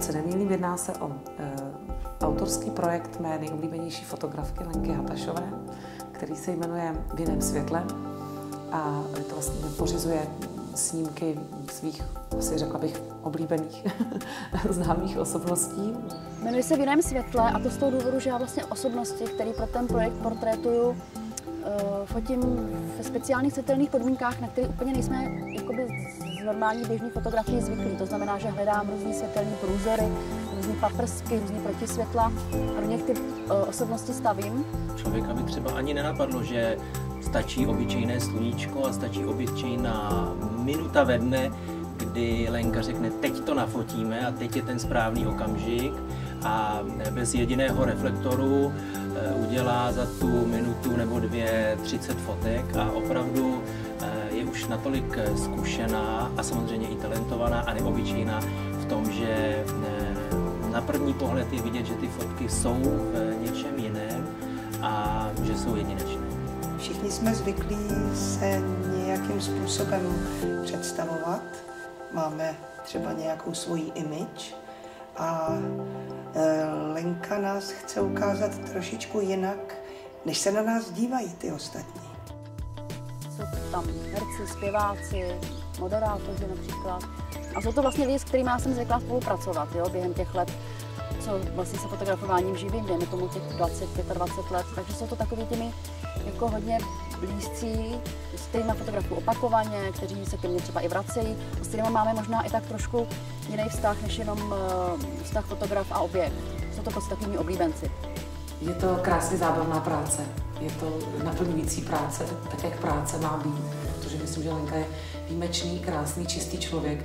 Pokud se nemýlím, jedná se o autorský projekt mé nejoblíbenější fotografky Lenky Hatašové, který se jmenuje V jiném světle a to vlastně pořizuje snímky svých, asi řekla bych, oblíbených známých osobností. Jmenuji se V jiném světle a to z toho důvodu, že já vlastně osobnosti, které pro ten projekt portrétuju, fotím ve speciálních světelných podmínkách, na které úplně nejsme jakoby z normální běžné fotografie zvyklí. To znamená, že hledám různé světelné průzory, různé paprsky, různé protisvětla a do něch ty osobnosti stavím. Člověka by třeba ani nenapadlo, že stačí obyčejné sluníčko a stačí obyčejná minuta ve dne, kdy Lenka řekne, teď to nafotíme a teď je ten správný okamžik a bez jediného reflektoru udělá za tu minutu nebo dvě 30 fotek a opravdu je už natolik zkušená a samozřejmě i talentovaná a neobyčejná v tom, že na první pohled je vidět, že ty fotky jsou v něčem jiném a že jsou jedinečné. Všichni jsme zvyklí se nějakým způsobem představovat. Máme třeba nějakou svoji image a Lenka nás chce ukázat trošičku jinak, než se na nás dívají ty ostatní. Jsou tam herci, zpěváci, moderátoři například. A jsou to vlastně lidi, s kterými já jsem zvykla spolupracovat během těch let, co vlastně se fotografováním živím, dejme tomu těch 20-25 let. Takže jsou to takový těmi jako hodně blízcí, s kterými fotografuju opakovaně, kteří se ke mně třeba i vracejí, s kterými máme možná i tak trošku jiný vztah, než jenom vztah fotograf a objekt. Jsou to prostě takovými oblíbenci. Je to krásně zábavná práce, je to naplňující práce, tak jak práce má být, protože myslím, že Lenka je výjimečný, krásný, čistý člověk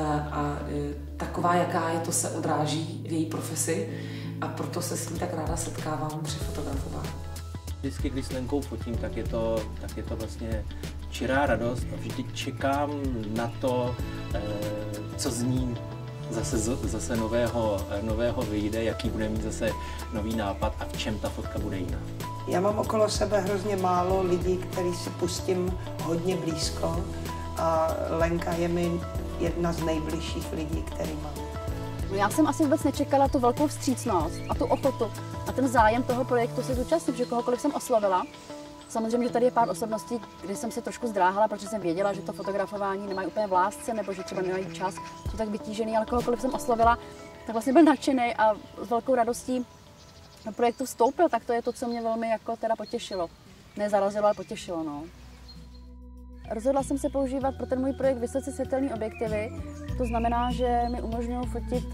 a taková, jaká je, to se odráží v její profesi a proto se s ní tak ráda setkávám při fotografování. Vždycky, když s Lenkou fotím, tak je to vlastně čirá radost a vždy čekám na to, co z ní zase nového vyjde, jaký bude mít zase nový nápad a v čem ta fotka bude jiná. Já mám okolo sebe hrozně málo lidí, který si pustím hodně blízko a Lenka je mi jedna z nejbližších lidí, který mám. Já jsem asi vůbec nečekala tu velkou vstřícnost a tu ochotu a ten zájem toho projektu se zúčastnit, že kohokoliv jsem oslovila. Samozřejmě, že tady je pár osobností, kde jsem se trošku zdráhala, protože jsem věděla, že to fotografování nemají úplně v lásce nebo že třeba nemají čas, jsou tak vytížený, ale kohokoliv jsem oslovila, tak vlastně byl nadšený a s velkou radostí do projektu vstoupil, tak to je to, co mě velmi jako teda potěšilo. Ne zarazilo, ale potěšilo, no. Rozhodla jsem se používat pro ten můj projekt vysoce světelné objektivy. To znamená, že mi umožňují fotit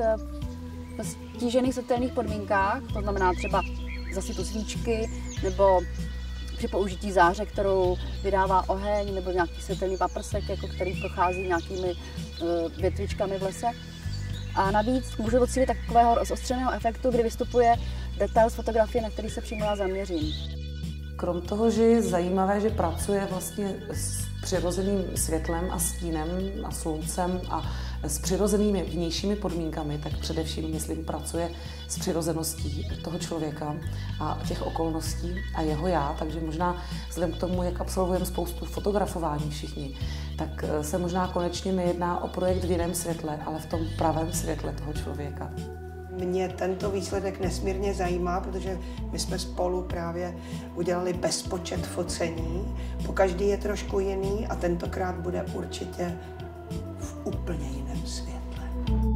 v stížených světelných podmínkách, to znamená třeba zasvětu svíčky nebo při použití záře, kterou vydává oheň nebo nějaký světelný paprsek, jako který prochází nějakými větvičkami v lese. A navíc můžu docílit takového zostřeného efektu, kdy vystupuje detail z fotografie, na který se přímo já zaměřím. Krom toho, že je zajímavé, že pracuje vlastně s přirozeným světlem a stínem a sluncem a s přirozenými vnějšími podmínkami, tak především, myslím, pracuje s přirozeností toho člověka a těch okolností a jeho já, takže možná vzhledem k tomu, jak absolvujeme spoustu fotografování všichni, tak se možná konečně nejedná o projekt v jiném světle, ale v tom pravém světle toho člověka. Mě tento výsledek nesmírně zajímá, protože my jsme spolu právě udělali bezpočet focení. Pokaždý je trošku jiný a tentokrát bude určitě v úplně jiném světle.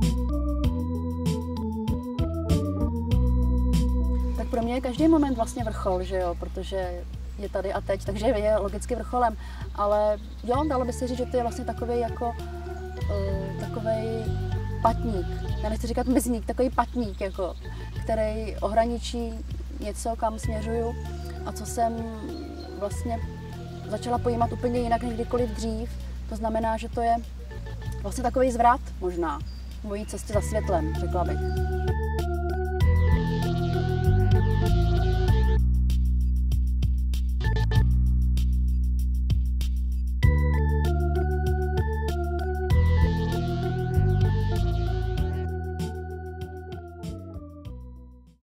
Tak pro mě je každý moment vlastně vrchol, že jo, protože je tady a teď, takže je logicky vrcholem. Ale jo, dalo by se říct, že to je vlastně takovej jako takovej patník. Já nechci říkat mezník, takový patník, jako, který ohraničí něco, kam směřuju a co jsem vlastně začala pojímat úplně jinak než kdykoliv dřív. To znamená, že to je vlastně takový zvrat možná v mojí cestě za světlem, řekla bych.